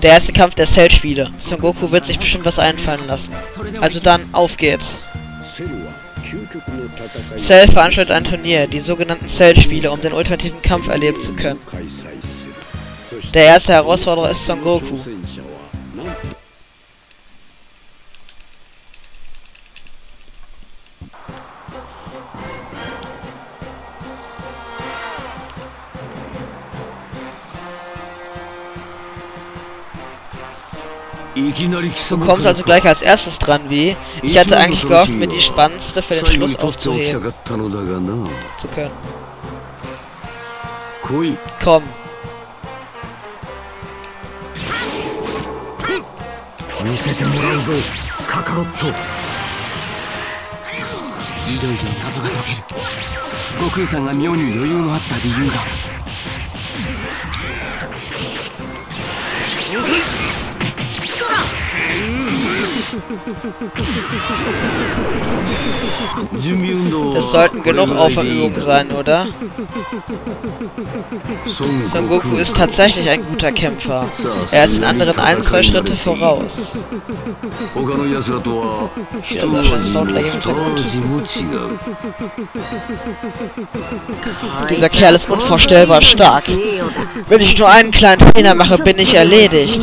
Der erste Kampf der Cell-Spiele. Son Goku wird sich bestimmt was einfallen lassen. Also dann, auf geht's. Cell veranstaltet ein Turnier, die sogenannten Cell-Spiele, um den ultimativen Kampf erleben zu können. Der erste Herausforderer ist Son Goku. Du kommst also gleich als erstes dran, wie? Ich hatte eigentlich gehofft, mir die spannendste für den Schluss aufzuheben zu können. Komm. Es sollten genug Aufwärmübungen sein, oder? Son Goku ist tatsächlich ein guter Kämpfer. Er ist den anderen 1-2 Schritte voraus. Ja, da scheint Soundlag im Hintergrund. Dieser Kerl ist unvorstellbar stark. Wenn ich nur einen kleinen Fehler mache, bin ich erledigt.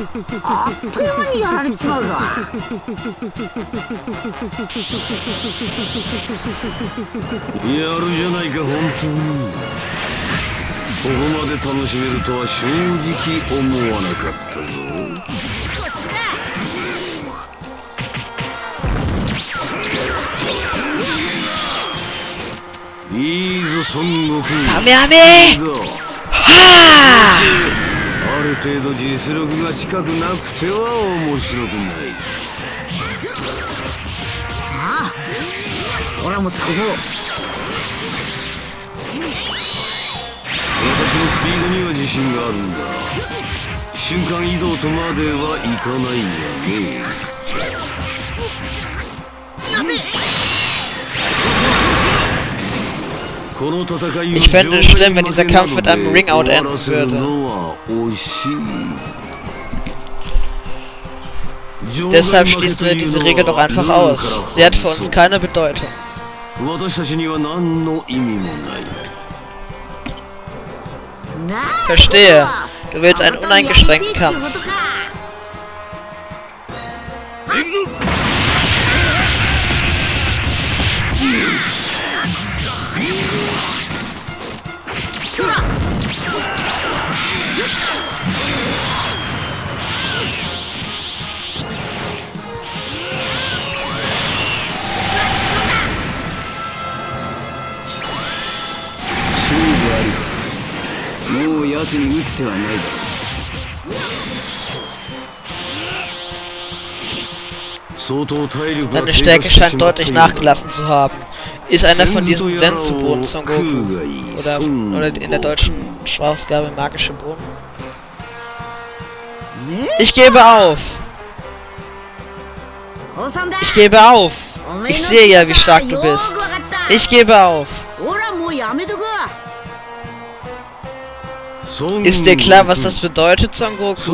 Kamehame! Ha! Ich fände es schlimm, wenn dieser Kampf mit einem Ringout enden würde. Deshalb schließen wir diese Regel doch einfach aus. Sie hat für uns keine Bedeutung. Verstehe. Du willst einen uneingeschränkten Kampf. Seine Stärke scheint deutlich nachgelassen zu haben. Ist einer von diesen Senzu-Bohnen Son Goku? Oder in der deutschen Sprachausgabe magische Bohnen? Ich gebe auf! Ich gebe auf! Ich sehe ja, wie stark du bist. Ich gebe auf! Ist dir klar, was das bedeutet, Son Goku?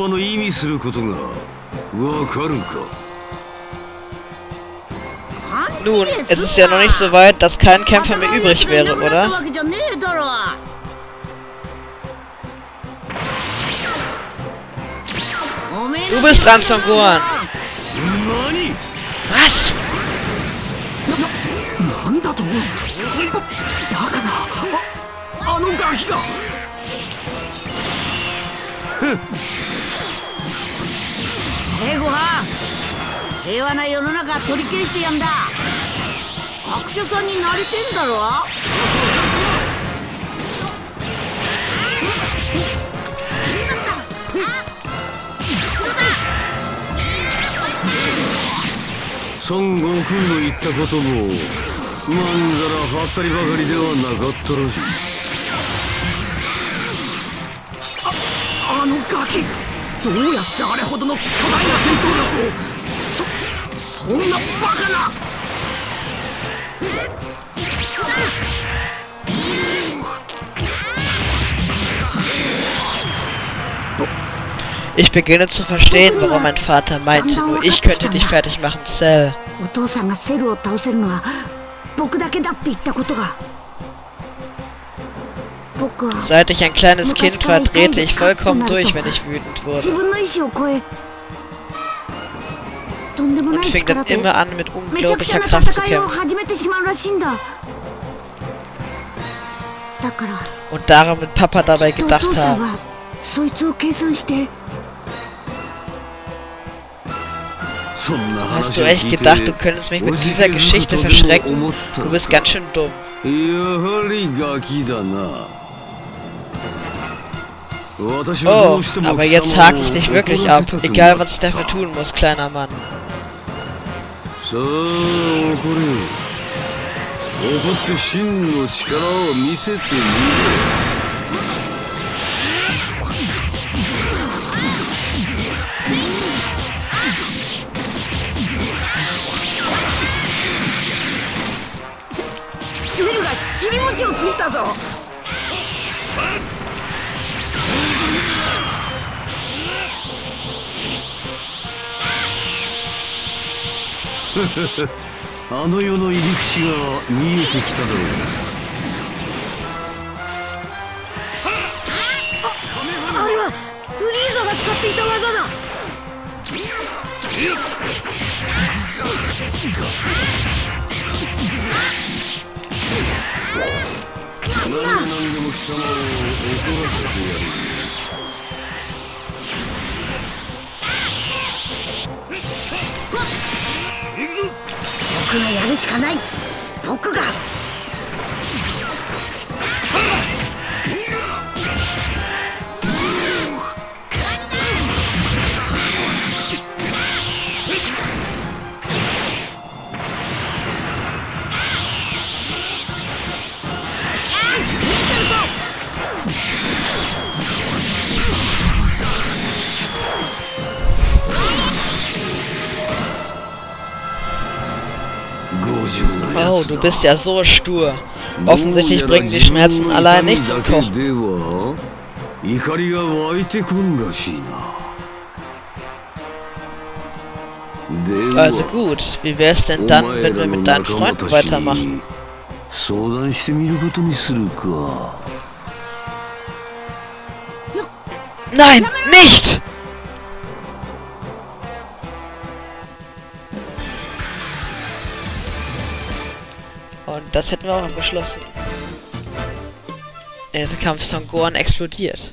Nun, es ist ja noch nicht so weit, dass kein Kämpfer mehr übrig wäre, oder? Du bist dran, Son Gohan! Was? Hey Gohan! 平和な世の中取り消してやんだ。学者さんになりてんだろ。 孫悟空の言ったこともまんざらはったりばかりではなかったらしい。あのガキ、どうやってあれほどの巨大な戦闘力を。そんなバカな。 Ich beginne zu verstehen, warum mein Vater meinte, nur ich könnte dich fertig machen, Cell. Seit ich ein kleines Kind war, drehte ich vollkommen durch, wenn ich wütend wurde. Und fing dann immer an, mit unglaublicher Kraft zu kämpfen. Und daran wird Papa dabei gedacht haben. Hast du echt gedacht, du könntest mich mit dieser Geschichte verschrecken? Du bist ganz schön dumm. Oh, aber jetzt hake ich dich wirklich ab, egal was ich dafür tun muss, kleiner Mann. あの世の入り口が見えてきただろう。あれはフリーザが使っていた技だ。何でも貴様を怒らせてやる。僕がやるしかない。僕が。 Oh, du bist ja so stur. Offensichtlich bringen die Schmerzen allein nicht zum Kochen. Also gut, wie wär's denn dann, wenn wir mit deinen Freunden weitermachen? Nein, nicht! Und das hätten wir auch noch beschlossen. Der erste Kampf Son Gohan explodiert.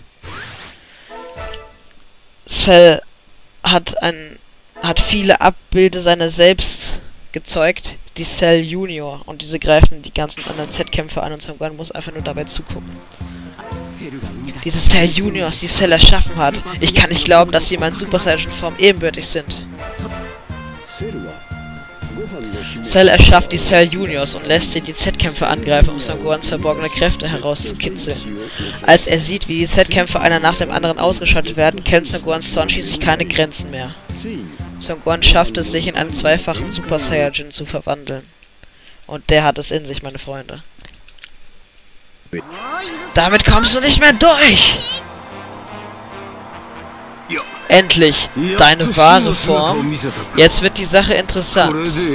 Cell hat viele Abbilder seiner selbst gezeugt, die Cell Junior, und diese greifen die ganzen anderen Z-Kämpfer an und Son Gohan muss einfach nur dabei zugucken. Diese Cell Juniors, die Cell erschaffen hat. Ich kann nicht glauben, dass jemand Super Saiyan Form ebenbürtig sind. Cell erschafft die Cell Juniors und lässt sie die Z-Kämpfer angreifen, um Son Gohans verborgene Kräfte herauszukitzeln. Als er sieht, wie die Z-Kämpfer einer nach dem anderen ausgeschaltet werden, kennt Son Gohans Zorn schließlich keine Grenzen mehr. Son Gohan schafft es, sich in einen zweifachen Super Saiyajin zu verwandeln. Und der hat es in sich, meine Freunde. Damit kommst du nicht mehr durch! Endlich! Deine wahre Form. Jetzt wird die Sache interessant.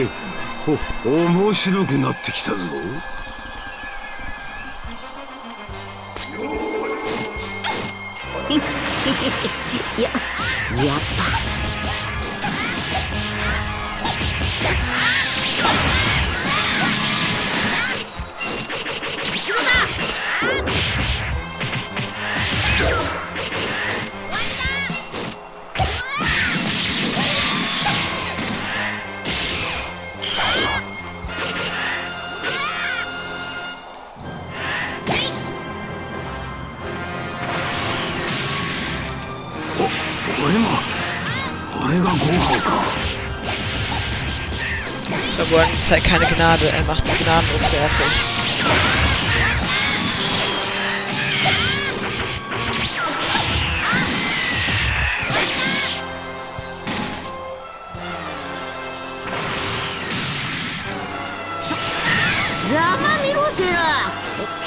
Son Gohan zeigt keine Gnade, er macht sie gnadenlos fertig.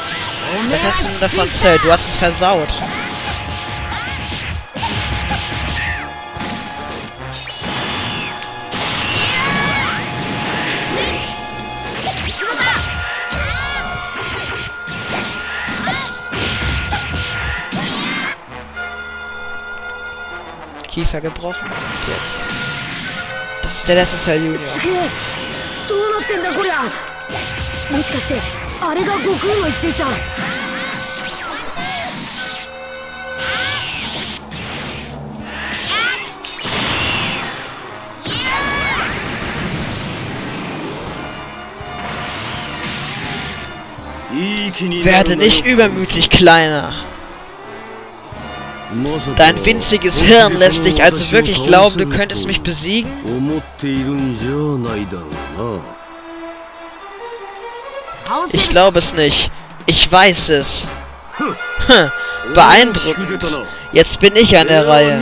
Was hast du denn davon, Cell? Du hast es versaut. Kiefer gebrochen. Und jetzt. Das ist der letzte Cell Junior. すげえどうなってんだこりゃもしかしてあれが悟空の言っていた Werde nicht übermütig, Kleiner. Dein winziges Hirn lässt dich also wirklich glauben, du könntest mich besiegen? Ich glaube es nicht. Ich weiß es. Hm, beeindruckend. Jetzt bin ich an der Reihe.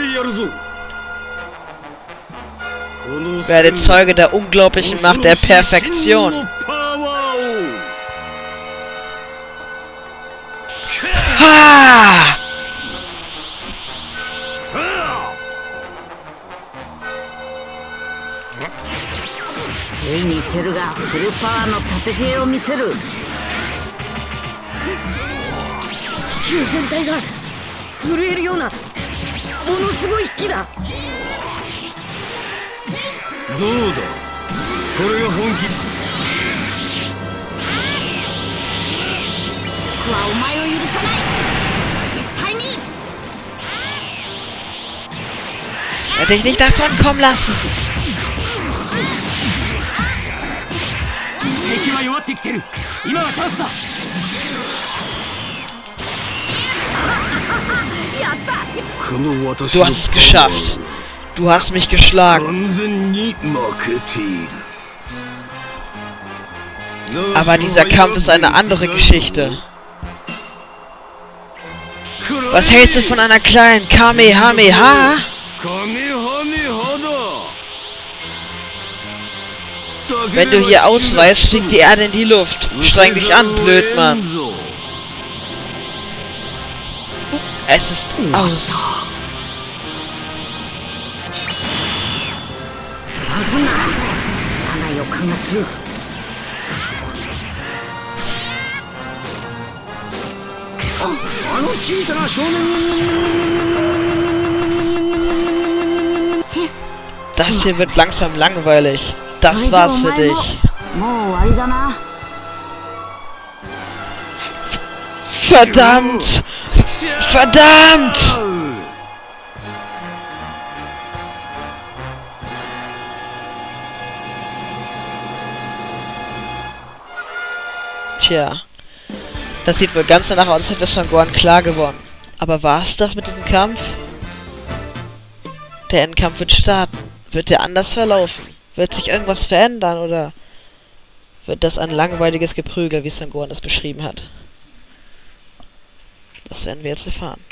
Werde Zeuge der unglaublichen Macht der Perfektion. Ha! ついにセルがフルパワーの縦兵を見せる地球全体が震えるようなものすごい引きだどうだこれが本気僕はお前を許さない絶対に Werde dich nicht davon kommen lassen. 敵は弱ってきてる今はチャンスだ Du hast es geschafft. Du hast mich geschlagen. 完全に負けている Aber dieser Kampf ist eine andere Geschichte. Was hältst du von einer kleinen Kamehameha? Wenn du hier ausweichst, fliegt die Erde in die Luft. Streng dich an, Blödmann. Es ist aus. Das hier wird langsam langweilig. Das war's für dich. Verdammt! Verdammt! Tja. Das sieht wohl ganz danach aus, als hätte Son Gohan klar gewonnen. Aber war es das mit diesem Kampf? Der Endkampf wird starten. Wird der anders verlaufen? Wird sich irgendwas verändern oder wird das ein langweiliges Geprügel, wie Son Gohan das beschrieben hat? Das werden wir jetzt erfahren.